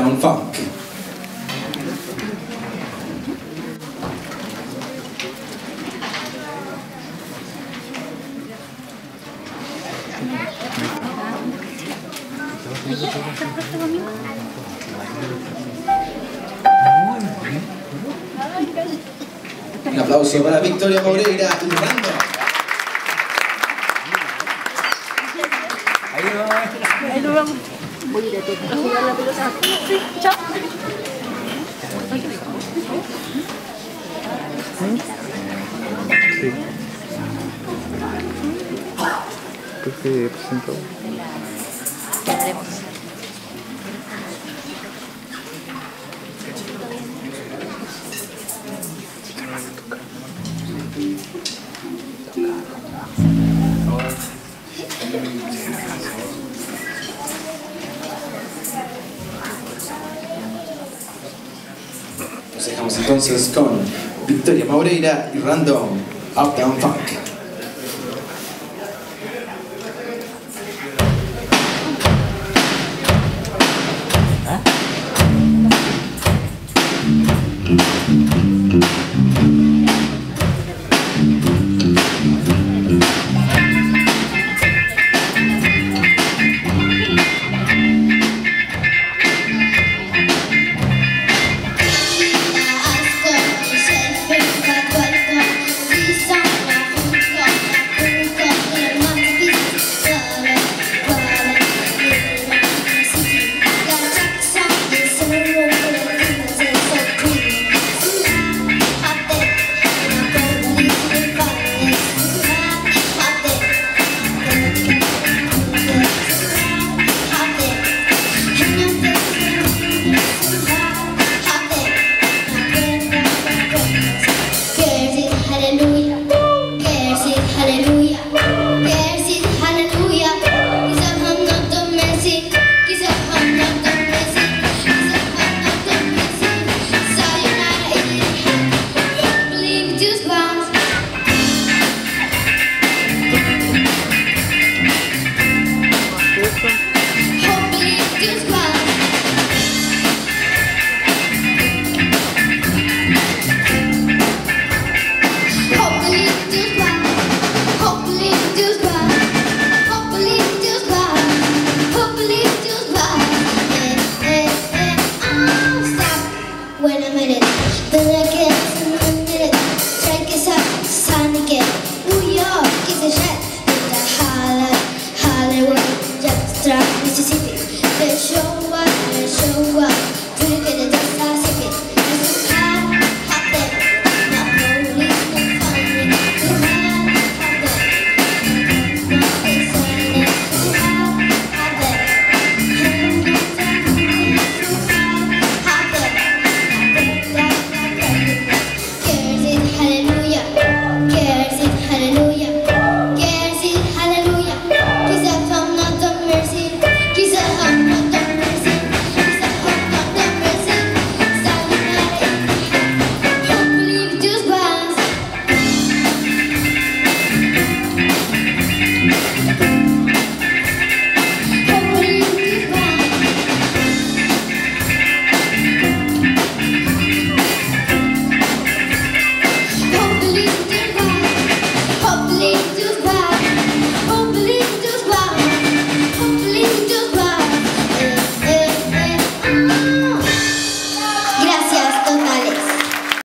Uptown Funk. Un aplauso para Victoria Moreira y Rando. Ahí lo vamos. Voy a ir a jugar la pelota. Sí, chao. Sí. ¿Por qué presentó? Tendremos. Nos dejamos entonces con Victoria Moreira y Random, Uptown Funk. Wait a minute, then I